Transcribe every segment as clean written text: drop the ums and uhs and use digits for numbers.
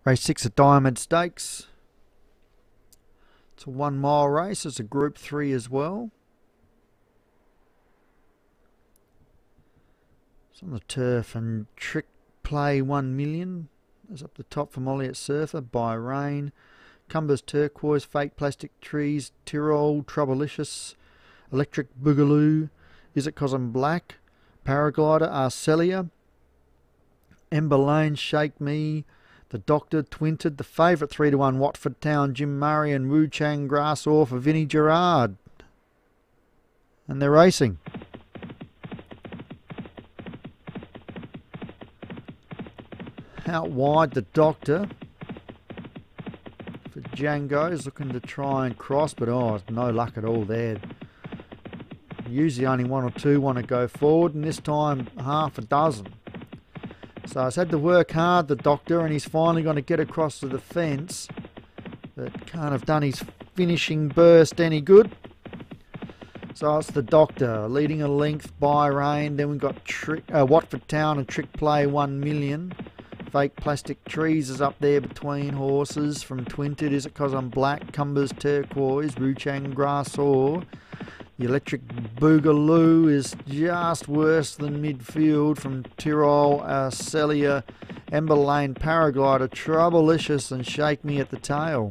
Race 6 at Diamond Stakes. It's a 1 mile race. It's a Group 3 as well. It's on the turf, and Trick Play 1 million is up the top from Olliott Surfer, By Rain, Cumbers Turquoise, Fake Plastic Trees, Tyrol, Troublelicious, Electric Boogaloo, Is It 'Cause I'm Black, Paraglider, Arcelia, Ember Lane, Shake Me, The Doctor, Twinted, the favourite 3-1 Watford Town, Jim Murray, and Wu Chang Grass Off for Vinnie Gerard. And they're racing. Out wide, The Doctor for Django's looking to try and cross, but no luck at all there. Usually only one or two want to go forward, and this time half a dozen. So he's had to work hard, The Doctor, and he's finally going to get across to the fence, but can't have done his finishing burst any good. So it's The Doctor leading a length, By Rain. Then we've got Watford Town and Trick Play 1 million. Fake Plastic Trees is up there between horses from Twinted, Is It 'Cause I'm Black, Cumbers Turquoise, Ruchang Grassor. The Electric Boogaloo is just worse than midfield from Tyrol, Arcelia, Ember Lane, Paraglider, Troublelicious, and Shake Me at the tail.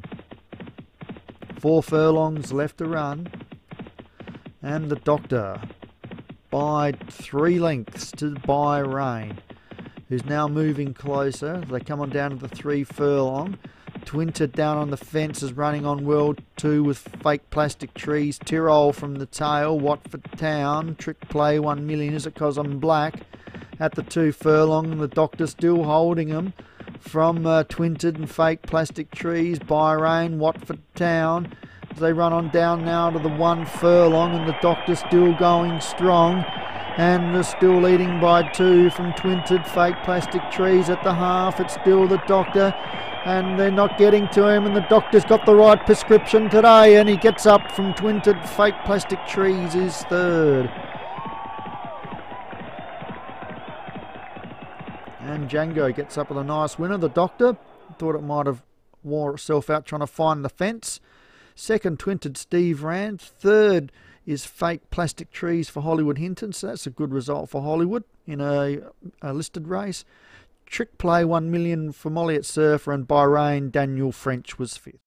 4 furlongs left to run. And The Doctor by 3 lengths to By Rain, who's now moving closer. They come on down to the 3 furlong. Twinted down on the fence is running on World 2 with Fake Plastic Trees. Tyrol from the tail. Watford Town. Trick Play 1 million. Is It 'Cause I'm Black? At the 2 furlong. The Doctor still holding them from Twinted and Fake Plastic Trees. By Rain. Watford Town. As they run on down now to the 1 furlong, and The Doctor still going strong. And they're still leading by 2 from Twinted, Fake Plastic Trees at the half. It's still The Doctor, and they're not getting to him, and The Doctor's got the right prescription today, and he gets up from Twinted. Fake Plastic Trees is 3rd. And Django gets up with a nice winner. The Doctor thought it might have wore itself out trying to find the fence. 2nd, Twinted, Steve Rand. 3rd is Fake Plastic Trees for Hollywood Hinton, so that's a good result for Hollywood in a listed race. Trick Play 1 million for Olliott Surfer, and By Rain, Daniel French was 5th.